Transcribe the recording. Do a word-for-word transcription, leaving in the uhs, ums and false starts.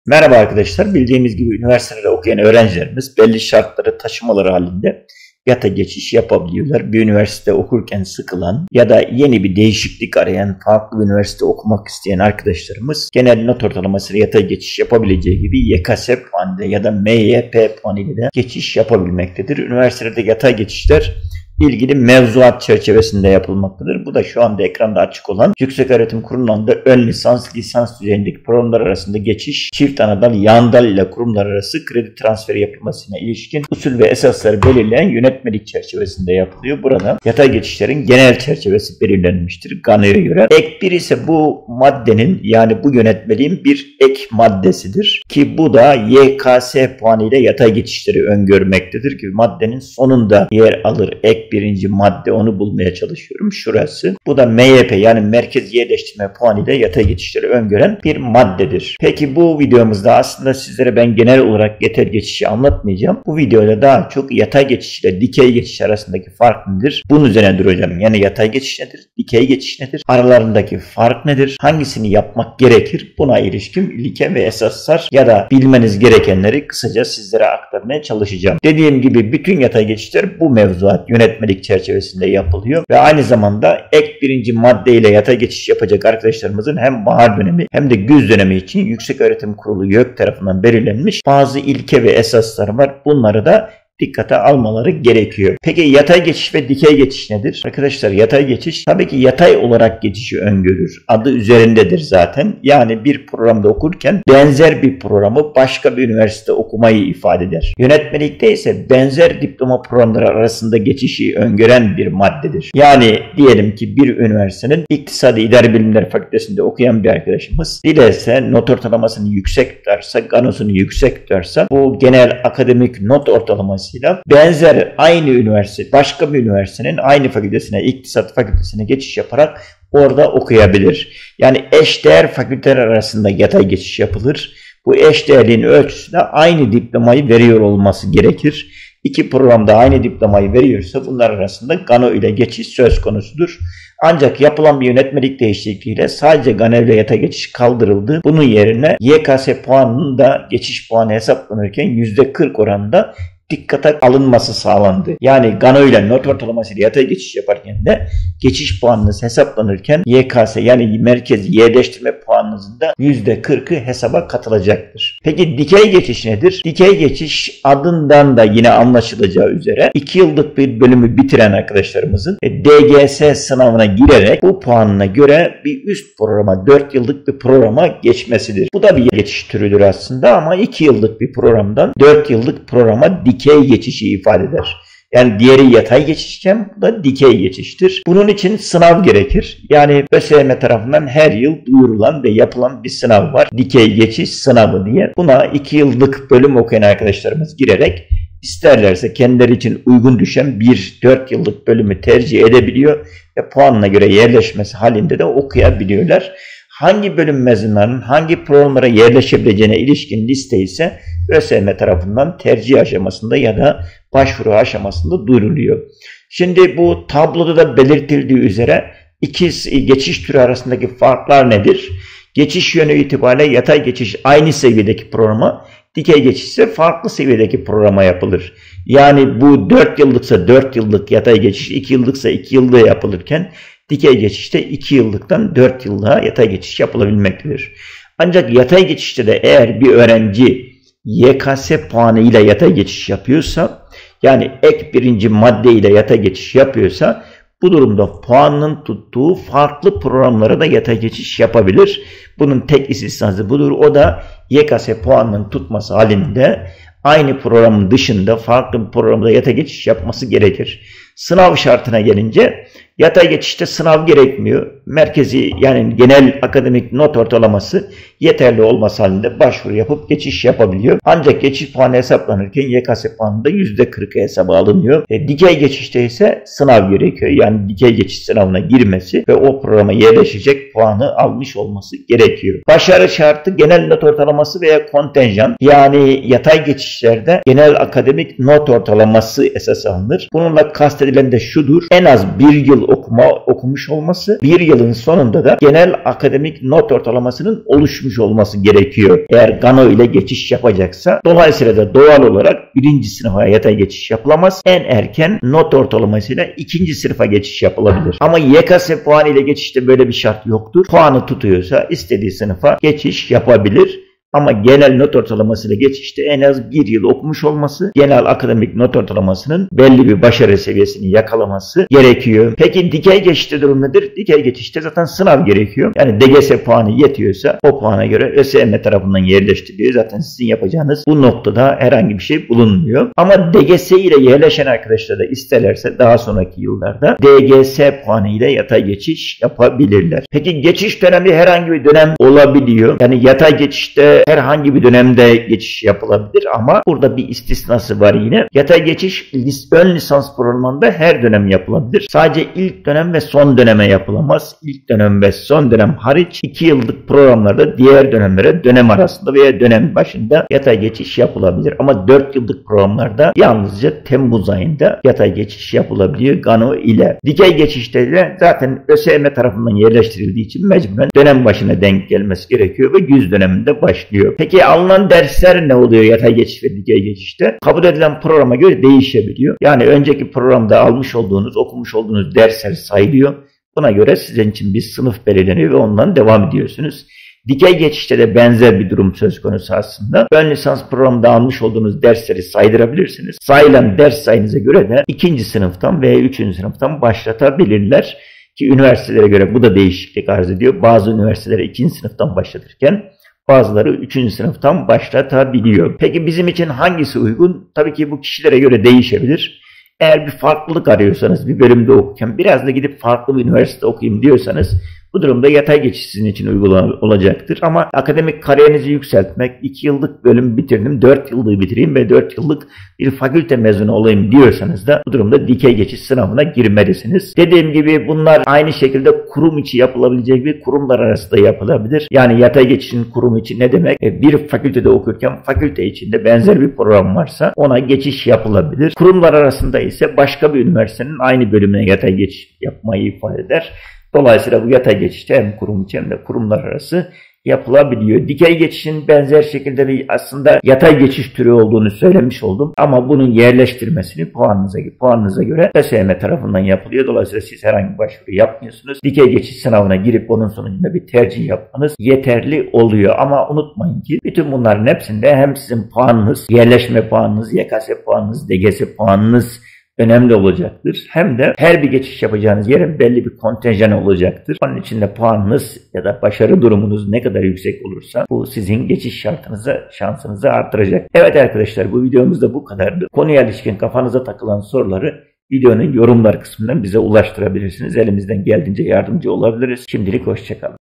Merhaba arkadaşlar. Bildiğimiz gibi üniversitede okuyan öğrencilerimiz belli şartları taşımaları halinde yata geçiş yapabiliyorlar. Bir üniversite okurken sıkılan ya da yeni bir değişiklik arayan, farklı bir üniversite okumak isteyen arkadaşlarımız genel not ortalamasıyla yata geçiş yapabileceği gibi Y K S puanıyla ya da M Y P puanıyla da geçiş yapabilmektedir. Üniversitede yatay geçişler ilgili mevzuat çerçevesinde yapılmaktadır. Bu da şu anda ekranda açık olan Yükseköğretim Kurumu'nda ön lisans, lisans düzeyindeki programlar arasında geçiş, çift anadal, yan dal ile kurumlar arası kredi transferi yapılmasına ilişkin usul ve esasları belirleyen yönetmelik çerçevesinde yapılıyor. Burada yatay geçişlerin genel çerçevesi belirlenmiştir G A N O'ya göre. Ek bir ise bu maddenin, yani bu yönetmeliğin bir ek maddesidir ki bu da Y K S puanıyla yatay geçişleri öngörmektedir ki maddenin sonunda yer alır. Ek birinci madde, onu bulmaya çalışıyorum. Şurası. Bu da M Y P, yani merkez yerleştirme puanıyla yatay geçişleri öngören bir maddedir. Peki bu videomuzda aslında sizlere ben genel olarak yatay geçişi anlatmayacağım. Bu videoda daha çok yatay geçiş ile dikey geçiş arasındaki fark nedir? Bunun üzerine duracağım. Yani yatay geçiş nedir? Dikey geçiş nedir? Aralarındaki fark nedir? Hangisini yapmak gerekir? Buna ilişkin ilke ve esaslar ya da bilmeniz gerekenleri kısaca sizlere aktarmaya çalışacağım. Dediğim gibi bütün yatay geçişler bu mevzuat yönetmelik çerçevesinde yapılıyor ve aynı zamanda ek birinci madde ile yatay geçiş yapacak arkadaşlarımızın hem bahar dönemi hem de güz dönemi için Yükseköğretim Kurulu YÖK tarafından belirlenmiş bazı ilke ve esaslar var. Bunları da dikkate almaları gerekiyor. Peki yatay geçiş ve dikey geçiş nedir? Arkadaşlar yatay geçiş tabii ki yatay olarak geçişi öngörür. Adı üzerindedir zaten. Yani bir programda okurken benzer bir programı başka bir üniversite okumayı ifade eder. Yönetmelikte ise benzer diploma programları arasında geçişi öngören bir maddedir. Yani diyelim ki bir üniversitenin İktisadi İdari Bilimler Fakültesinde okuyan bir arkadaşımız dilerse not ortalamasını yüksek tutarsa, G A N O'sunu yüksek tutarsa bu genel akademik not ortalaması benzer aynı üniversite, başka bir üniversitenin aynı fakültesine, iktisat fakültesine geçiş yaparak orada okuyabilir. Yani eşdeğer fakülteler arasında yatay geçiş yapılır. Bu eşdeğerliğin ölçüsü de aynı diplomayı veriyor olması gerekir. İki programda aynı diplomayı veriyorsa bunlar arasında G A N O ile geçiş söz konusudur. Ancak yapılan bir yönetmelik değişikliğiyle sadece G A N O ile yatay geçiş kaldırıldı. Bunun yerine Y K S puanının da geçiş puanı hesaplanırken yüzde kırk oranında dikkate alınması sağlandı. Yani G A N O ile not ortalamasıyla yatay geçiş yaparken de geçiş puanınız hesaplanırken Y K S, yani merkez yerleştirme puanınızın da yüzde kırkı hesaba katılacaktır. Peki dikey geçiş nedir? Dikey geçiş adından da yine anlaşılacağı üzere iki yıllık bir bölümü bitiren arkadaşlarımızın D G S sınavına girerek bu puanına göre bir üst programa, dört yıllık bir programa geçmesidir. Bu da bir geçiş türüdür aslında ama iki yıllık bir programdan dört yıllık programa dikey dikey geçişi ifade eder. Yani diğeri yatay geçişken bu da dikey geçiştir. Bunun için sınav gerekir. Yani ÖSYM tarafından her yıl duyurulan ve yapılan bir sınav var. Dikey geçiş sınavı diye. Buna iki yıllık bölüm okuyan arkadaşlarımız girerek isterlerse kendileri için uygun düşen bir dört yıllık bölümü tercih edebiliyor ve puanına göre yerleşmesi halinde de okuyabiliyorlar. Hangi bölüm mezunlarının hangi programlara yerleşebileceğine ilişkin liste ise ÖSYM tarafından tercih aşamasında ya da başvuru aşamasında duyuruluyor. Şimdi bu tabloda da belirtildiği üzere iki geçiş türü arasındaki farklar nedir? Geçiş yönü itibariyle yatay geçiş aynı seviyedeki programa, dikey geçiş ise farklı seviyedeki programa yapılır. Yani bu dört yıllıksa dört yıllık yatay geçiş, iki yıllıksa iki yıllığa yapılırken dikey geçişte iki yıllıktan dört yıllığa yatay geçiş yapılabilmektedir. Ancak yatay geçişte de eğer bir öğrenci Y K S puanı ile yatay geçiş yapıyorsa, yani ek birinci madde ile yatay geçiş yapıyorsa, bu durumda puanının tuttuğu farklı programlara da yatay geçiş yapabilir. Bunun tek istisnası budur. O da Y K S puanının tutması halinde aynı programın dışında farklı bir programda yatay geçiş yapması gerekir. Sınav şartına gelince yatay geçişte sınav gerekmiyor. Merkezi, yani genel akademik not ortalaması yeterli olması halinde başvuru yapıp geçiş yapabiliyor. Ancak geçiş puanı hesaplanırken Y K S puanında yüzde kırkı hesaba alınıyor. E, dikey geçişte ise sınav gerekiyor. Yani dikey geçiş sınavına girmesi ve o programa yerleşecek puanı almış olması gerekiyor. Başarı şartı genel not ortalaması veya kontenjan. Yani yatay geçişlerde genel akademik not ortalaması esas alınır. Bununla kastedilen de şudur: en az bir yıl yıl okuma okumuş olması, bir yılın sonunda da genel akademik not ortalamasının oluşmuş olması gerekiyor. Eğer Gano ile geçiş yapacaksa, dolayısıyla da doğal olarak birinci sınıfa yatay geçiş yapılamaz. En erken not ortalamasıyla ikinci sınıfa geçiş yapılabilir. Ama Y K S puanı ile geçişte böyle bir şart yoktur. Puanı tutuyorsa istediği sınıfa geçiş yapabilir. Ama genel not ortalamasıyla geçişte en az bir yıl okumuş olması, genel akademik not ortalamasının belli bir başarı seviyesini yakalaması gerekiyor. Peki dikey geçişte durum nedir? Dikey geçişte zaten sınav gerekiyor. Yani D G S puanı yetiyorsa o puana göre ÖSYM tarafından yerleştiriliyor. Zaten sizin yapacağınız bu noktada herhangi bir şey bulunmuyor. Ama D G S ile yerleşen arkadaşlar da isterlerse daha sonraki yıllarda D G S puanı ile yatay geçiş yapabilirler. Peki geçiş dönemi herhangi bir dönem olabiliyor. Yani yatay geçişte herhangi bir dönemde geçiş yapılabilir ama burada bir istisnası var yine. Yatay geçiş ön lisans programında her dönem yapılabilir. Sadece ilk dönem ve son döneme yapılamaz. İlk dönem ve son dönem hariç iki yıllık programlarda diğer dönemlere dönem arasında veya dönem başında yatay geçiş yapılabilir. Ama dört yıllık programlarda yalnızca Temmuz ayında yatay geçiş yapılabiliyor Gano ile. Dikey geçişte de zaten ÖSYM tarafından yerleştirildiği için mecburen dönem başına denk gelmesi gerekiyor ve güz döneminde başlıyor. Peki alınan dersler ne oluyor yatay geçiş ve dikey geçişte? Kabul edilen programa göre değişebiliyor. Yani önceki programda almış olduğunuz, okumuş olduğunuz dersler sayılıyor. Buna göre sizin için bir sınıf belirleniyor ve ondan devam ediyorsunuz. Dikey geçişte de benzer bir durum söz konusu aslında. Ön lisans programında almış olduğunuz dersleri saydırabilirsiniz. Sayılan ders sayınıza göre de ikinci sınıftan veya üçüncü sınıftan başlatabilirler. Ki üniversitelere göre bu da değişiklik arz ediyor. Bazı üniversitelere ikinci sınıftan başlatırken bazıları üçüncü sınıftan başlatabiliyor. Peki bizim için hangisi uygun? Tabii ki bu kişilere göre değişebilir. Eğer bir farklılık arıyorsanız bir bölümde okurken biraz da gidip farklı bir üniversite okuyayım diyorsanız bu durumda yatay geçiş sizin için uygun olacaktır. Ama akademik kariyerinizi yükseltmek, iki yıllık bölüm bitirdim, dört yıllık bitireyim ve dört yıllık bir fakülte mezunu olayım diyorsanız da bu durumda dikey geçiş sınavına girmelisiniz. Dediğim gibi bunlar aynı şekilde kurum içi yapılabilecek bir kurumlar arasında yapılabilir. Yani yatay geçişin kurumu içi ne demek? Bir fakültede okurken fakülte içinde benzer bir program varsa ona geçiş yapılabilir. Kurumlar arasında ise başka bir üniversitenin aynı bölümüne yatay geçiş yapmayı ifade eder. Dolayısıyla bu yatay geçişte hem kurum içi hem de kurumlar arası yapılabiliyor. Dikey geçişin benzer şekilde bir aslında yatay geçiş türü olduğunu söylemiş oldum. Ama bunun yerleştirmesini puanınıza, puanınıza göre ÖSYM tarafından yapılıyor. Dolayısıyla siz herhangi bir başvuru yapmıyorsunuz. Dikey geçiş sınavına girip onun sonucunda bir tercih yapmanız yeterli oluyor. Ama unutmayın ki bütün bunların hepsinde hem sizin puanınız, yerleşme puanınız, Y K S puanınız, D G S puanınız önemli olacaktır. Hem de her bir geçiş yapacağınız yerin belli bir kontenjanı olacaktır. Onun için de puanınız ya da başarı durumunuz ne kadar yüksek olursa bu sizin geçiş şartınızı, şansınızı artıracak. Evet arkadaşlar, bu videomuz da bu kadardı. Konuya ilişkin kafanıza takılan soruları videonun yorumlar kısmından bize ulaştırabilirsiniz. Elimizden geldiğince yardımcı olabiliriz. Şimdilik hoşça kalın.